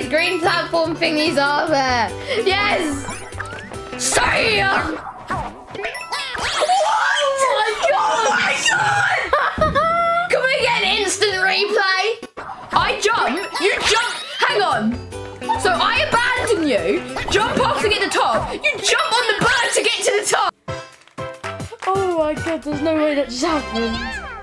these green platform thingies are there? Yes! Stay! Oh my god! Can we get an instant replay? I jump, you jump. Hang on. So I abandon you, jump off to get the top. You jump on the bird to get to the top. Oh my god, there's no way that just happened.